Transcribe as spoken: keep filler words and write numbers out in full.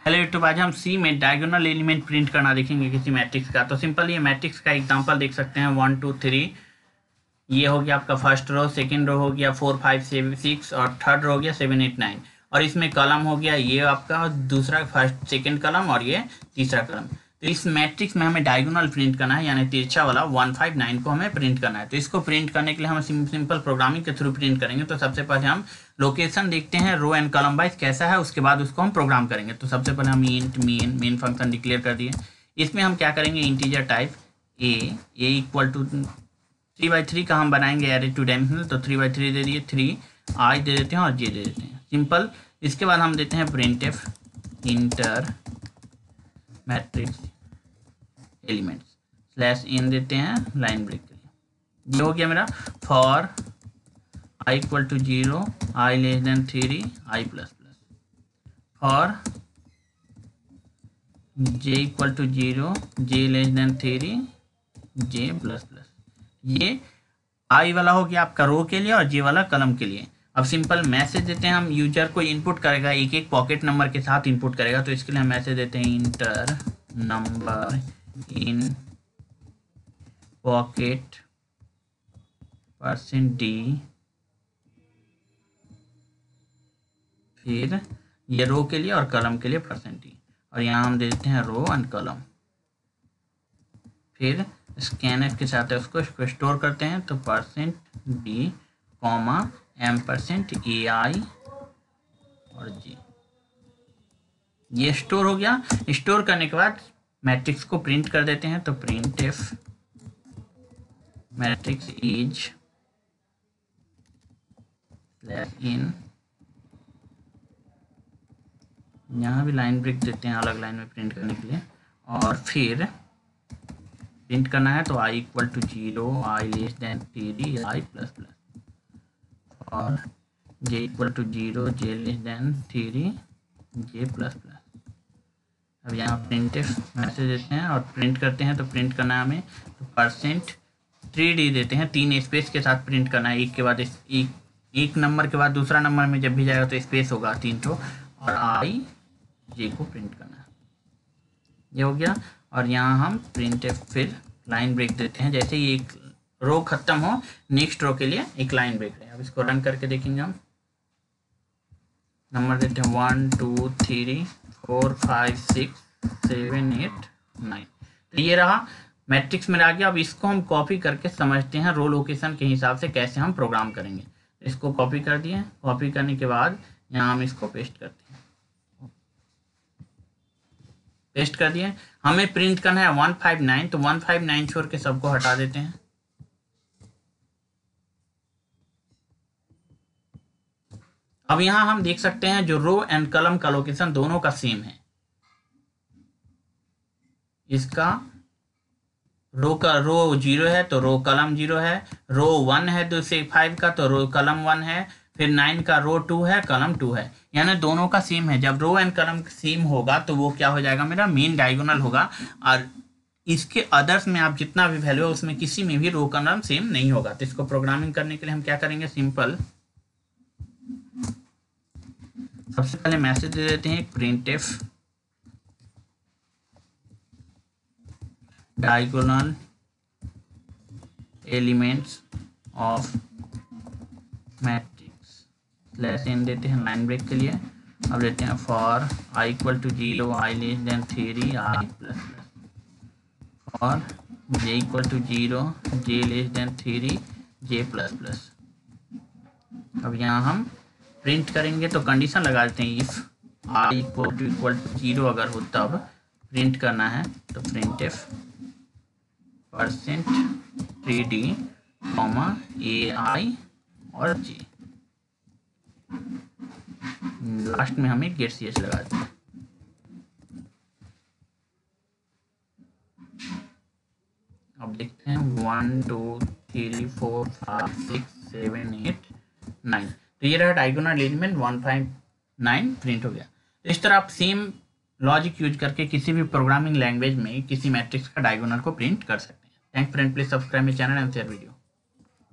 Hello YouTube, आज हम सी में डायगोनल एलिमेंट प्रिंट करना देखेंगे किसी मैट्रिक्स का। तो सिंपल ये मैट्रिक्स का एग्जांपल देख सकते हैं, वन टू थ्री, ये हो गया आपका फर्स्ट रो, सेकंड रो हो गया फोर फाइव सेवन सिक्स और थर्ड रो हो गया सेवन एट नाइन। और इसमें कलम हो गया ये आपका दूसरा फर्स्ट सेकंड कलम और ये तीसरा कलम। तो इस मैट्रिक्स में हमें डायगोनल प्रिंट करना है, यानी तिरछा वाला वन फाइव नाइन को हमें प्रिंट करना है। तो इसको प्रिंट करने के लिए हम सिंपल प्रोग्रामिंग के थ्रू प्रिंट करेंगे। तो सबसे पहले हम लोकेशन देखते हैं रो एंड कॉलम वाइज कैसा है, उसके बाद उसको हम प्रोग्राम करेंगे। तो सबसे पहले हम int main main function declare कर दिए। इसमें हम क्या करेंगे, integer type a a equal to three by three का हम बनाएंगे एरे टू डायमेंशनल। तो थ्री बाई थ्री दे दिए, थ्री आई दे देते हैं और जे दे देते हैं, सिंपल। इसके बाद हम देते हैं printf enter matrix elements slash n देते हैं लाइन ब्रेक के लिए। ये हो गया मेरा for i equal to zero i less than three i plus plus, for j equal to zero j less than three j plus plus. ये i वाला हो गया आपका रो के लिए और जे वाला कलम के लिए। अब सिंपल मैसेज देते हैं हम, यूजर को इनपुट करेगा, एक एक पॉकेट नंबर के साथ इनपुट करेगा। तो इसके लिए हम मैसेज देते हैं enter number in pocket percent d, फिर ये रो के लिए और कलम के लिए परसेंट डी, और यहाँ हम दे देते हैं रो एंड कलम। फिर स्कैनफ के साथ है उसको स्टोर करते हैं। तो percent d comma ampersand a i और जी, ये स्टोर हो गया। स्टोर करने के बाद मैट्रिक्स को प्रिंट कर देते हैं। तो printf matrix is n, यहाँ भी लाइन ब्रेक देते हैं अलग लाइन में प्रिंट करने के लिए। और फिर प्रिंट करना है तो i equal to zero i less than three i plus plus, और j equal to zero j less than three j plus plus. अब यहाँ प्रिंट मैसेज देते हैं और प्रिंट करते हैं। तो प्रिंट करना है हमें, तो परसेंट थ्री डी देते हैं, तीन स्पेस के साथ प्रिंट करना है, एक के बाद एक एक नंबर के बाद दूसरा नंबर में जब भी जाएगा तो स्पेस होगा तीन ठो, और आई जे को प्रिंट करना है। ये हो गया। और यहाँ हम प्रिंट फिर लाइन ब्रेक देते हैं, जैसे ही एक रो खत्म हो नेक्स्ट रो के लिए एक लाइन ब्रेक है। अब इसको रन करके देखेंगे हम, नंबर देते हैं one two three four five six seven eight nine. तो ये रहा मैट्रिक्स में आ गया। अब इसको हम कॉपी करके समझते हैं रो लोकेशन के हिसाब से कैसे हम प्रोग्राम करेंगे। इसको कॉपी कर दिए, कॉपी करने के बाद यहाँ हम इसको पेस्ट करते हैं, पेस्ट कर दिए। हमें प्रिंट करना है वन फाइव नाइन, तो वन फाइव नाइन छोड़ के सबको हटा देते हैं। अब यहां हम देख सकते हैं जो रो एंड कलम का लोकेशन दोनों का सेम है। इसका रो का रो जीरो है तो रो कलम जीरो है, रो वन है दो से फाइव का तो रो कलम वन है, फिर नाइन का रो टू है कलम टू है, यानी दोनों का सेम है। जब रो एंड कलम सेम होगा तो वो क्या हो जाएगा, मेरा मेन डायगोनल होगा। और इसके अदर्स में आप जितना भी वैल्यू है उसमें किसी में भी रो कलम सेम नहीं होगा। तो इसको प्रोग्रामिंग करने के लिए हम क्या करेंगे, सिंपल सबसे पहले मैसेज दे देते हैं printf diagonal elements of matrix slash n देते हैं लाइन ब्रेक के लिए। अब देते हैं for i equal to zero i less than three i plus plus, for j equal to zero j less than three j plus plus. अब यहाँ हम प्रिंट करेंगे तो कंडीशन लगा देते हैं, if i equal to equal to zero अगर हो तब प्रिंट करना है। तो printf percent three d comma a i और जी, लास्ट में हमें गेट सी एच लगा देते हैं। अब देखते हैं one two three four five six seven eight nine. तो ये रहा diagonal element one five nine print हो गया। तो इस तरह आप सेम लॉजिक यूज करके किसी भी प्रोग्रामिंग लैंग्वेज में किसी मैट्रिक्स का डायगोनल को प्रिंट कर सकते हैं। Thank friend, please subscribe my channel and share video.